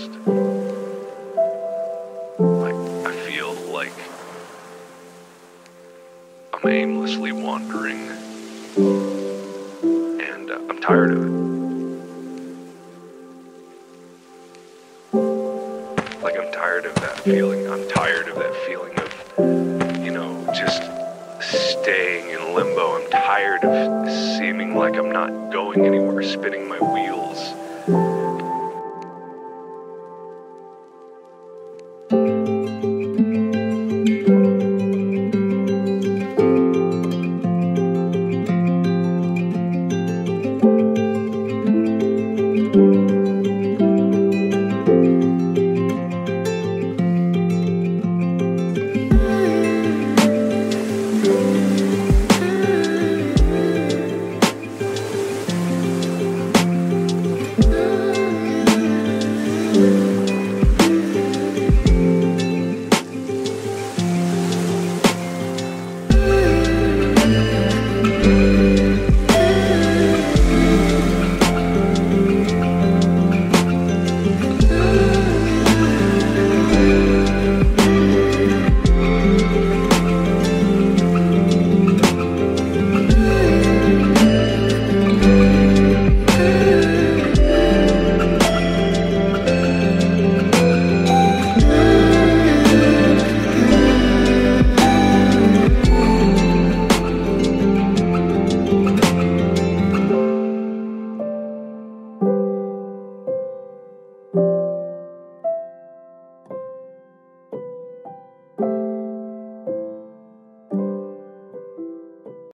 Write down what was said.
just, I feel like I'm aimlessly wandering, and I'm tired of it. Like, I'm tired of that feeling. I'm tired of that feeling of, just staying in limbo. I'm tired of seeming like I'm not going anywhere, spinning my wheels